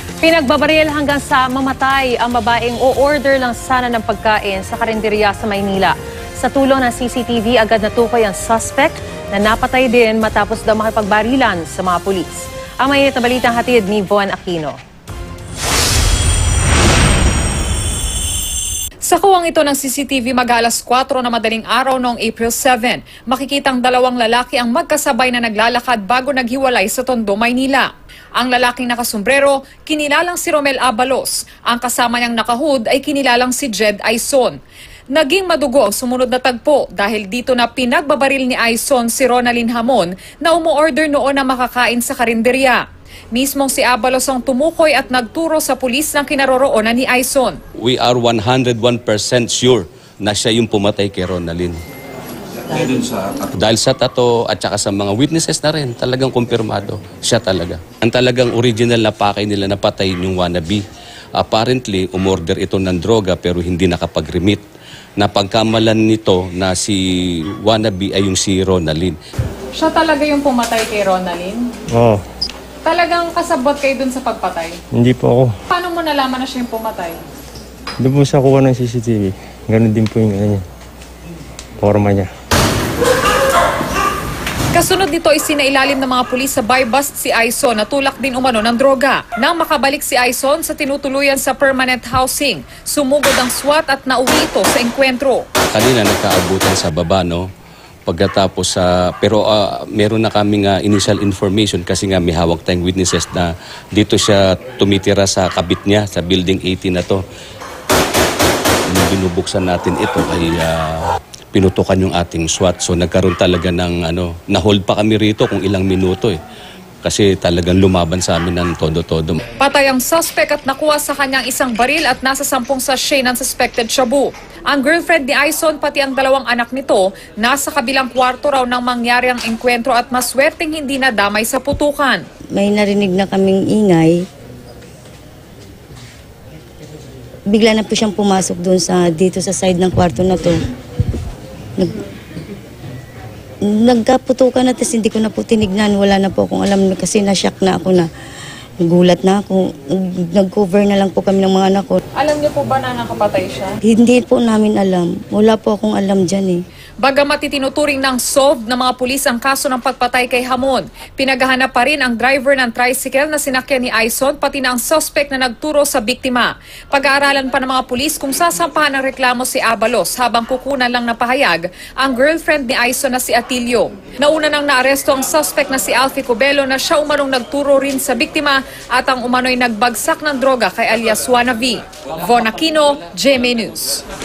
Pinagbabaril hanggang sa mamatay ang babaeng o-order lang sana ng pagkain sa karinderya sa Maynila. Sa tulong ng CCTV, agad natukoy ang suspect na napatay din matapos daw makipagbarilan sa mga pulis. Ang mainit na balitang hatid ni Von Aquino. Sa kuwang ito ng CCTV mag-alas 4 na madaling araw noong April 7, makikitang dalawang lalaki ang magkasabay na naglalakad bago naghiwalay sa Tondo, Maynila. Ang lalaking nakasombrero, kinilalang si Romel Abalos. Ang kasama niyang nakahood ay kinilalang si Jed Aison. Naging madugo ang sumunod na tagpo dahil dito na pinagbabaril ni Aison si Ronalyn Hamon na umu-order noon na makakain sa karinderya. Mismong si Abalos ang tumukoy at nagturo sa pulis ng kinaroroonan ni Aison. We are 101% sure na siya yung pumatay kay Ronalyn. Dahil sa tato at saka sa mga witnesses na rin, talagang kumpirmado siya talaga. Ang talagang original na pakay nila na patay yung wannabe. Apparently, umorder ito ng droga pero hindi nakapag-remit. Napagkamalan nito na si wannabe ay yung si Ronalyn. Siya talaga yung pumatay kay Ronalyn? Oo. Talagang kasabot kayo dun sa pagpatay? Hindi po ako. Paano mo nalaman na siya yung pumatay? Doon po sa kuha ng CCTV. Ganun din po yung forma niya. Kasunod nito ay sinailalim ng mga pulis sa buy-bust si Aison na tulak din umano ng droga. Nang makabalik si Aison sa tinutuluyan sa permanent housing, sumugod ang SWAT at nauwi ito sa engkwentro. Kanina nagkaabutan sa baba, no? Pagkatapos pero meron na kaming initial information kasi nga may hawak tayong witnesses na dito siya tumitira sa kabit niya sa building 18 na to. Nung binubuksan natin ito ay pinutukan yung ating SWAT. So nagkaroon talaga ng na-hold pa kami rito kung ilang minuto kasi talagang lumaban sa amin ng todo-todo. Patay ang suspect at nakuha sa kanyang isang baril at nasa 10 sachet ng suspected shabu. Ang girlfriend ni Aison pati ang dalawang anak nito nasa kabilang kwarto raw nang mangyari ang engkwentro at maswerteng hindi nadamay sa putukan. May narinig na kaming ingay. Bigla na po siyang pumasok doon dito sa side ng kwarto na to. Nagkaputukan na, tapos hindi ko na po tinignan. Wala na po akong alam kasi na-shock na ako na. Nagulat na ako. Nag-cover na lang po kami ng mga anak ko. Alam niyo po ba na nakapatay siya? Hindi po namin alam. Wala po akong alam dyan Bagamat itinuturing ng solved ng mga pulis ang kaso ng pagpatay kay Hamon, pinaghahanap pa rin ang driver ng tricycle na sinakyan ni Aison pati na ang suspect na nagturo sa biktima. Pag-aaralan pa ng mga pulis kung sasampahan ng reklamo si Abalos habang kukunan lang na pahayag ang girlfriend ni Aison na si Atilio. Nauna nang naaresto ang suspect na si Alfie Cubelo na siya umanong nagturo rin sa biktima at ang umano'y nagbagsak ng droga kay alias Wannabe. Von Aquino, GMA News.